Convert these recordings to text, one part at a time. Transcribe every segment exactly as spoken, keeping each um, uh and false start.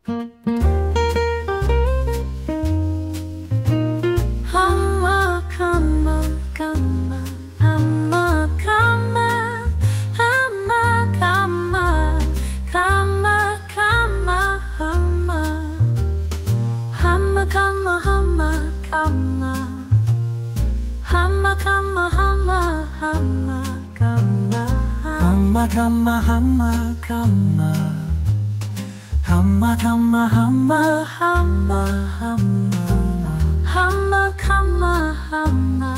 Hama kama kama hama kama hama kama kama kama hama hama kama hama kama hama kama hama hama kama hama kama hama kama hama kama hama hama hama hama kama hama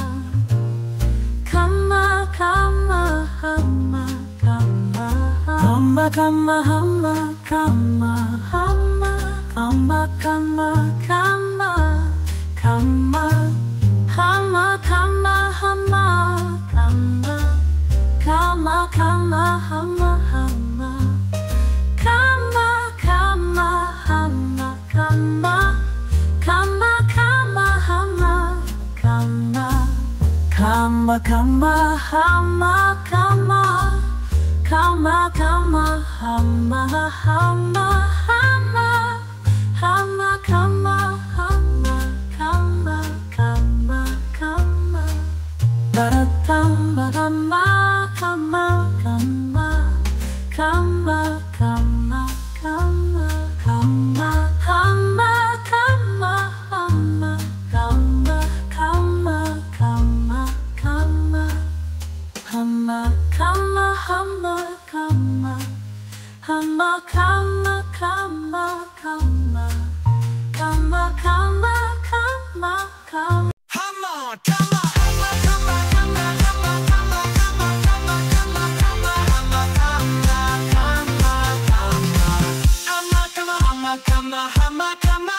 kama kama hama kama hama kama hama kama hama hama kama kama kama hama kama hama kama kama kama hama hama kama kama hama kama kama kama hama kama kama kama hama kama kama kama hama hama hama hama kama hama kama kama kama baratamba kama kama kama kama kama kama kama hama kama hama kama kama kama kama hama kama hama kama hama kama kama kama kama kama kama kama hama kama hama kama kama kama kama kama kama kama kama hama kama kama kama hama kama hama kama hama kama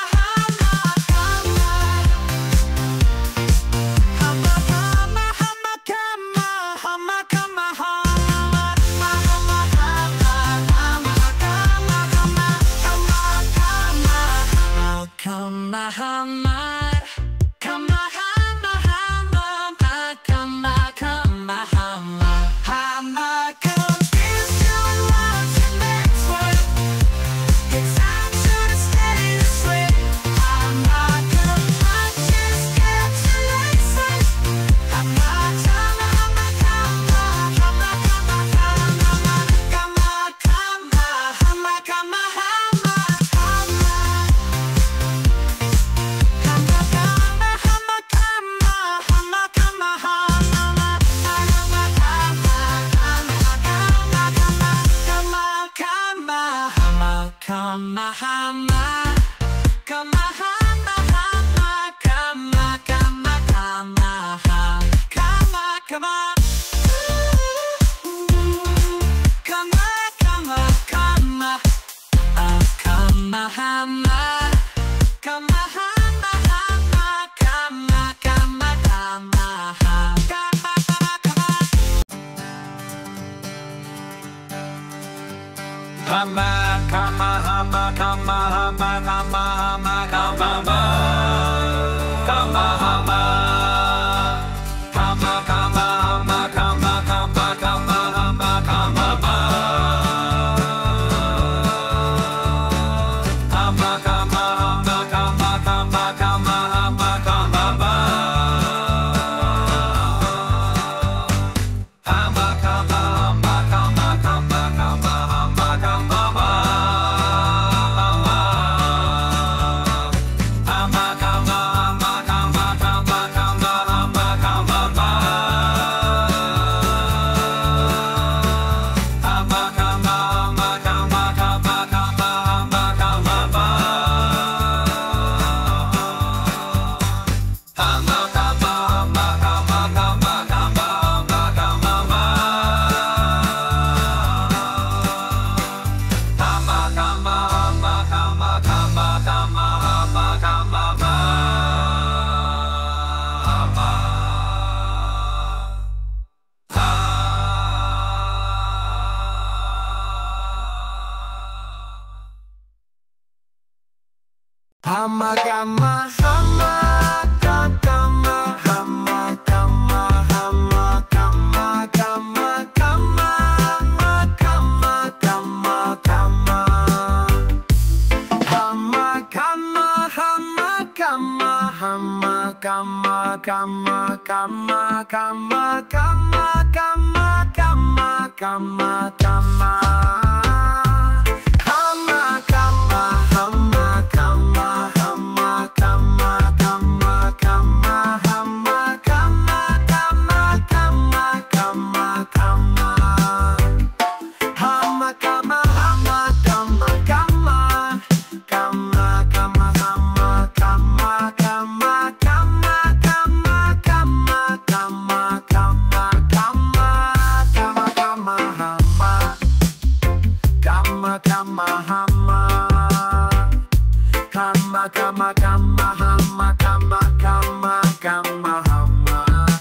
Kama hama kama hama hama kama kama hama hama confused your life and next one. It's time to stay asleep. Hama kama just get to listen. Hama kama hama kama hama kama kama kama kama hama kama hama. Kama hama kama hama hama kama kama kama ha kama kama kama kama kama ah kama hama kama hama hama kama kama kama ha kama kama kama kama hama kama hama kama hama kama hama kama hama kama kama hama kama kama kama hama kama hama hama kama hama kama kama kama hama kama hama hama kama hama kama kama kama hama kama Hama kama hama kama hama kama hama kama kama kama hama kama kama kama hama kama kama kama kama kama kama kama kama kama hama kama hama kama hama kama kama kama hama kama kama kama kama kama hama kama hama kama kama kama kama hama kama kama kama kama kama kama kama kama kama kama hama kama kama hama kama kama kama hama kama kama kama hama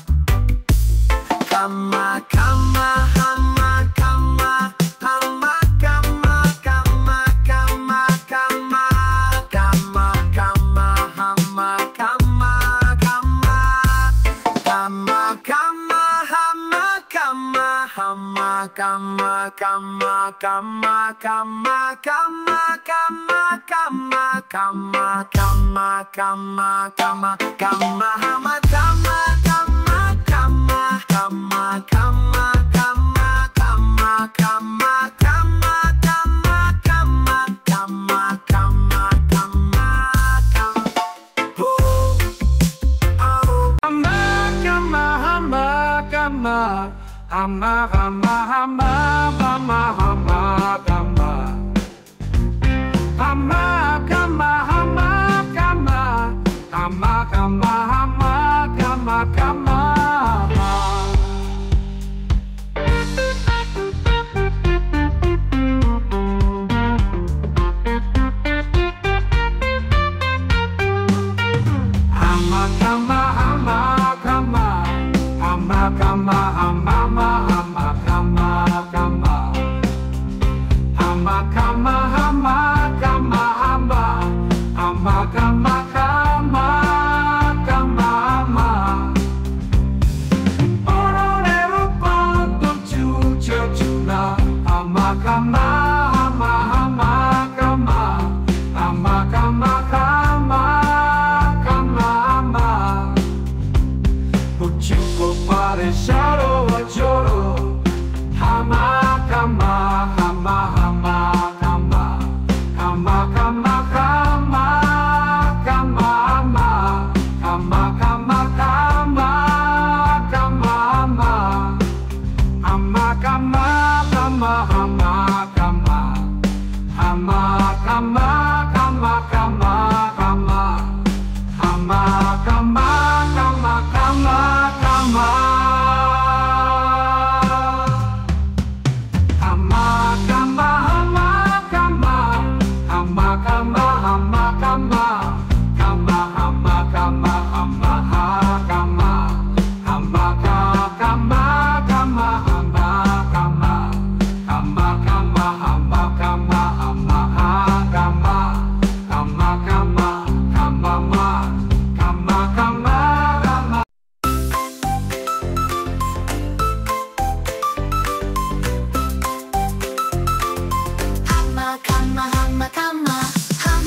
kama kama hama kama hama kama kama kama kama kama kama hama kama kama kama kama hama kama hama kama kama kama kama kama kama kama kama kama kama kama kama hama kama kama kama kama kama kama kama kama kama kama kama kama kama kama oh oh hama kama hama kama hama hama hama hama hama kama hama kama hama kama hama kama hama kama kama hama kama hama kama hama kama hama hama kama kama hama kama hama kama hama hama kama kama kama hama ororero panto chucho chuna hama kama hama hama kama hama kama kama kama hama uchipo pare sharo choro hama kama hama hama kama kama kama kama kama hama kama kama kama kama hama hama kama kama hama kama hama kama kama kama kama hama kama kama kama kama hama kama hama kama hama kama hama kama kama hama kama hama kama hama kama kama hama kama kama kama hama kama hama kama kama kama kama kama kama kama Hama kama hama kama hama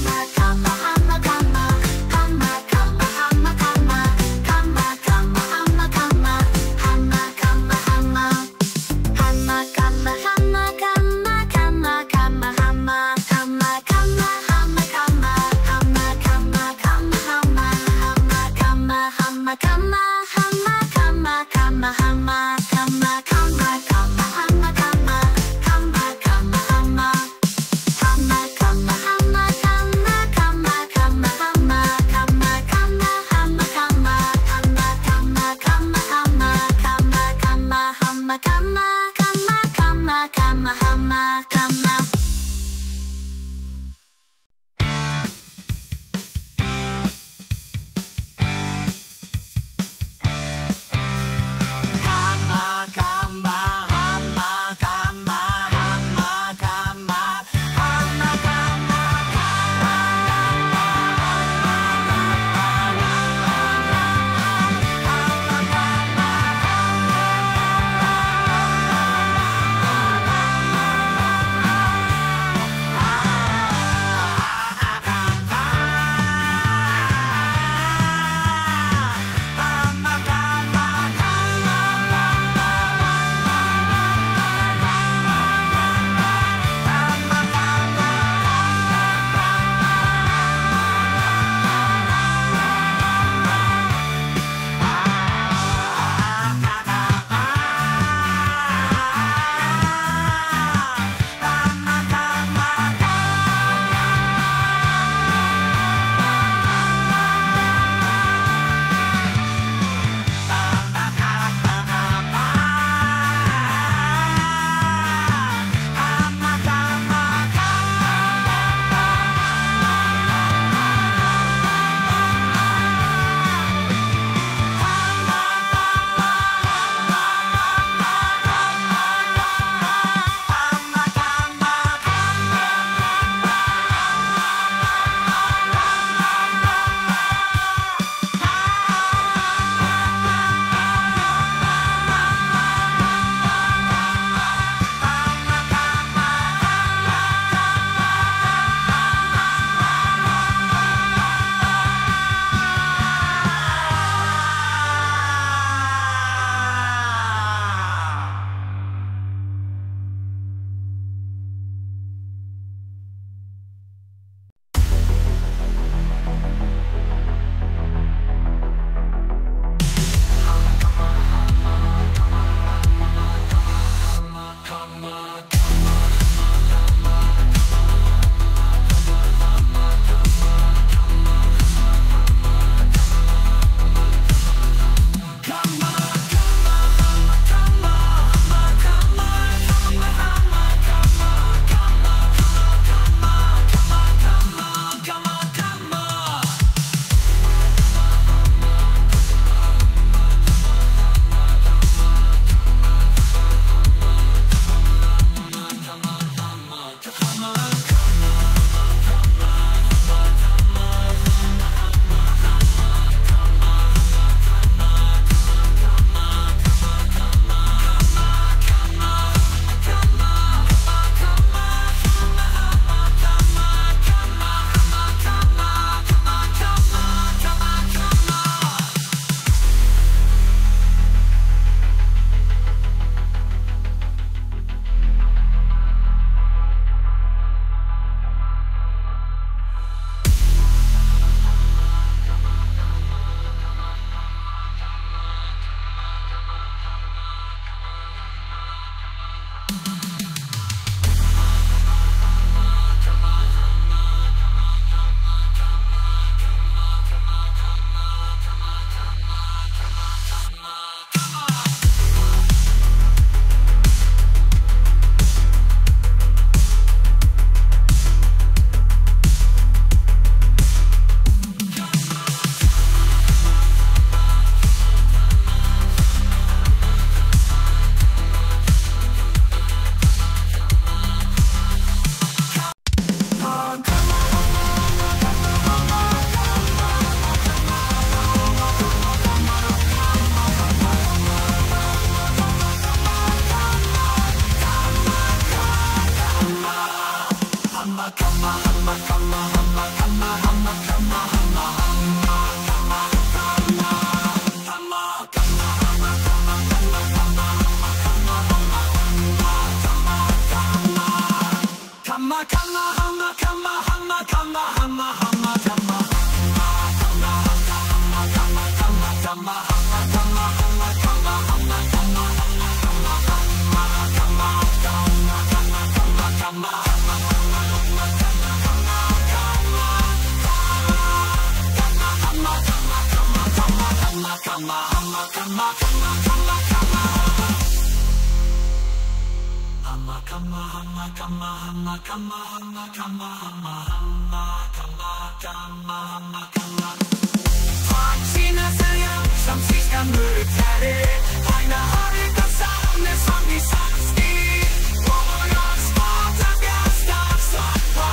Vaksinnya sayang, samsiskan bercari. Aina hari kesana sangi sakti. Boros mata biasa sapa.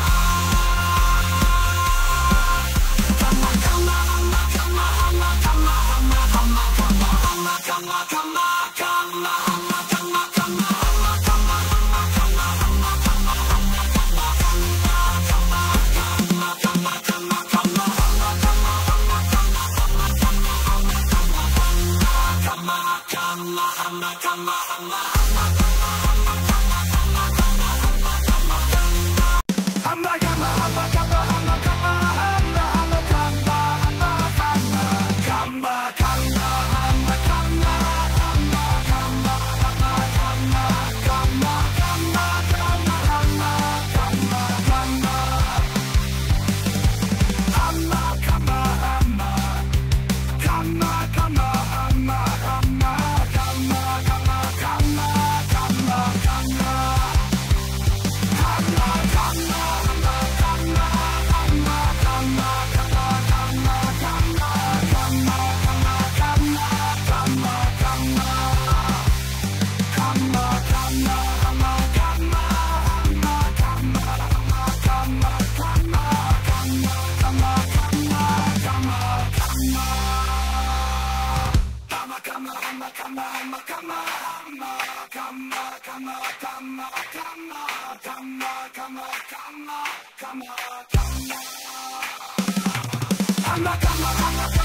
Kama kama kama kama kama kama kama kama kama kama kama Kama kama kama